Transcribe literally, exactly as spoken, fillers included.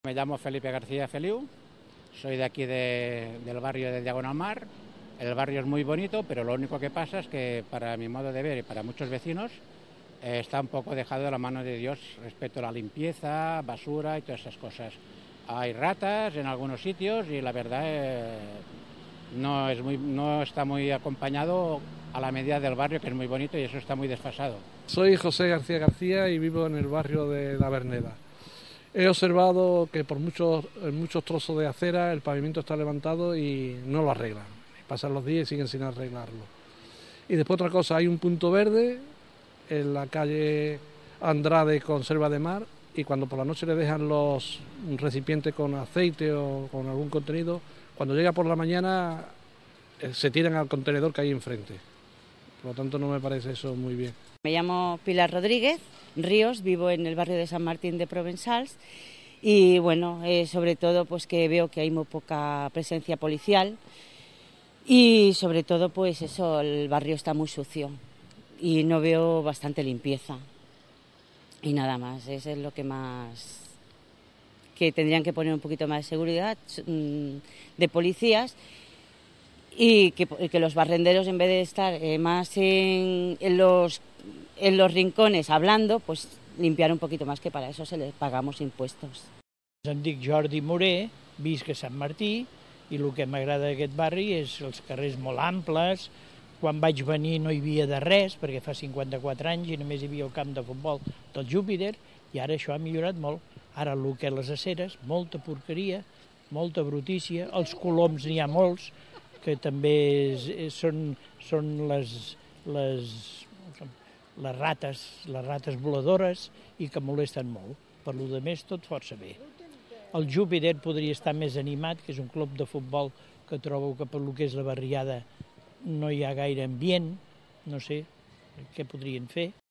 Me llamo Felipe García Feliu, soy de aquí de, del barrio de Diagonal Mar. El barrio es muy bonito, pero lo único que pasa es que para mi modo de ver y para muchos vecinos eh, está un poco dejado de la mano de Dios respecto a la limpieza, basura y todas esas cosas. Hay ratas en algunos sitios y la verdad eh, no, es muy, no está muy acompañado a la medida del barrio, que es muy bonito, y eso está muy desfasado. Soy José García García y vivo en el barrio de La Verneda. He observado que por muchos, en muchos trozos de acera el pavimento está levantado y no lo arreglan. Pasan los días y siguen sin arreglarlo. Y después otra cosa, hay un punto verde en la calle Andrade con Selva de Mar, y cuando por la noche le dejan los recipientes con aceite o con algún contenido, cuando llega por la mañana eh, se tiran al contenedor que hay enfrente. Por lo tanto no me parece eso muy bien. Me llamo Pilar Rodríguez Ríos, vivo en el barrio de San Martín de Provençals y bueno, eh, sobre todo pues que veo que hay muy poca presencia policial y sobre todo pues eso, el barrio está muy sucio y no veo bastante limpieza y nada más, eso es lo que más, que tendrían que poner un poquito más de seguridad de policías. Y que, que los barrenderos, en vez de estar eh, más en, en, los, en los rincones hablando, pues limpiar un poquito más, que para eso se les pagamos impuestos. Em dic Jordi Moré, visc a Sant Martí, i el que m'agrada d'aquest barri és els carrers molt amples. Quan vaig venir no hi havia de res, perquè fa cinquanta-quatre anys i només hi havia el camp de futbol del Júpiter, i ara això ha millorat molt. Ara el que és les aceres, molta porqueria, molta brutícia, els coloms n'hi ha molts, que també és, són, són les, les, les rates, les rates voladores i que molesten molt. Per lo de més, tot força bé. El Júpiter podria estar més animat, que és un club de futbol que trobo que per lo que és la barriada no hi ha gaire ambient, no sé què podrien fer.